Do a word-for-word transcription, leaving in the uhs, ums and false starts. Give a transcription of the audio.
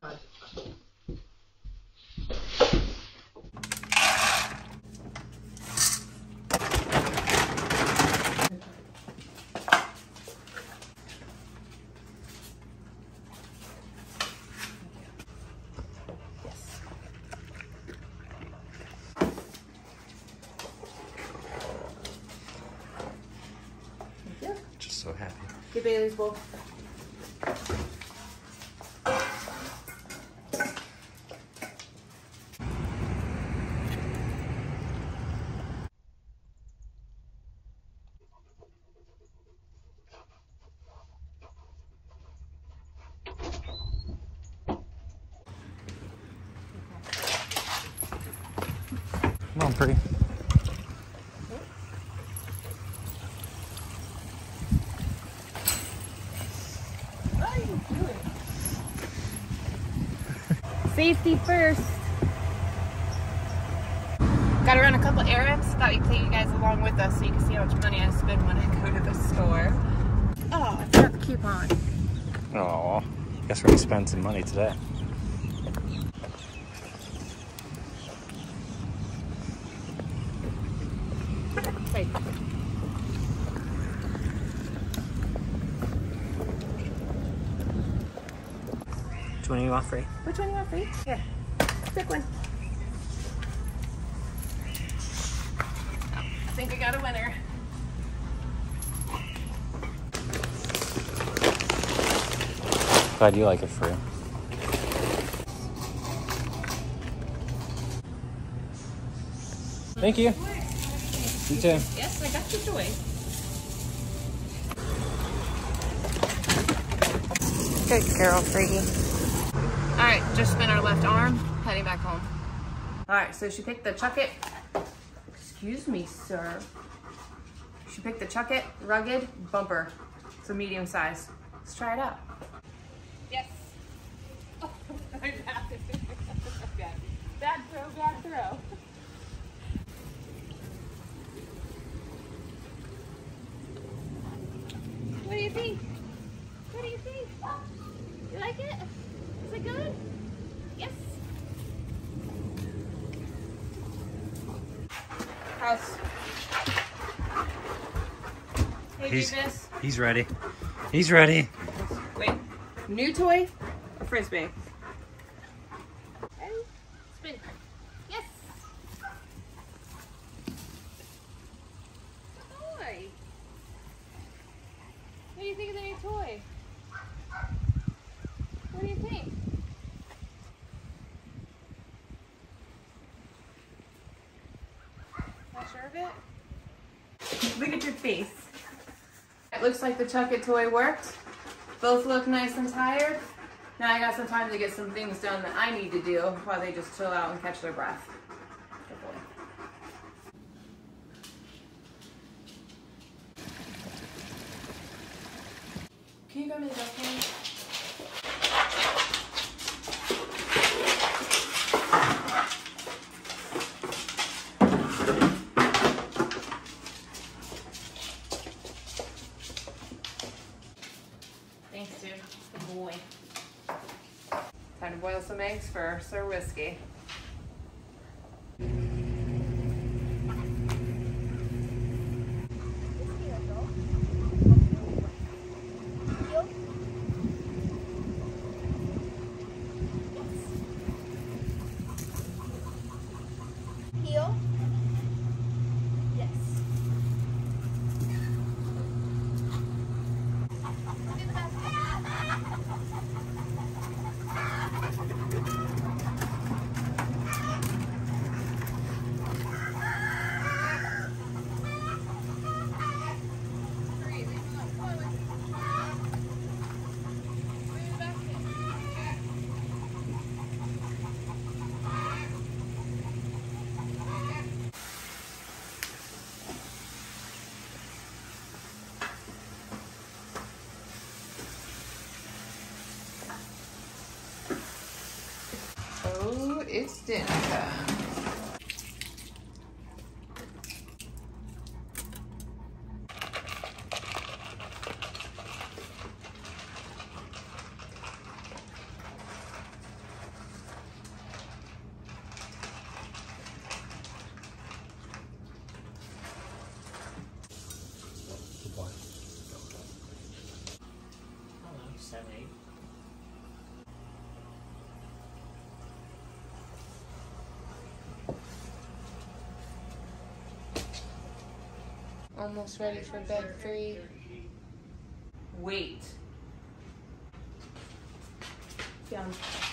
Just so happy. Get Bailey's bowl. Come on, pretty. Safety first. Gotta run a couple errands. Thought we'd take you guys along with us so you can see how much money I spend when I go to the store. Oh, I forgot the coupon. Oh, guess we're gonna spend some money today. Hey. Which one do you want free? Which one do you want free? Yeah. Pick one. Oh, I think I got a winner. Glad you like it free. Thank you. You too. Yes, I got your toy. Good girl, Freaky. Alright, just spin our left arm, heading back home. Alright, so she picked the Chuck It. Excuse me, sir. She picked the Chuck It Rugged Bumper. It's a medium size. Let's try it out. Yes. Oh, my bad. bad. Bad throw, bad throw. What do you think? What do you think? You like it? Is it good? Yes. House. Hey, He's, Davis. he's ready. He's ready. Wait. New toy or frisbee? Ready? Spin. Yes. Toy. What do you think of the new toy? What do you think? Not sure of it? Look at your face. It looks like the Chuck It toy worked. Both look nice and tired. Now I got some time to get some things done that I need to do while they just chill out and catch their breath. Good boy. Can you go to the dustbin? Thanks, dude. Good boy. Time to boil some eggs for Sir Whiskey. Heel. Yes. Do the basket. Oh, it's dinner time. Almost ready for bed three. Wait. Down.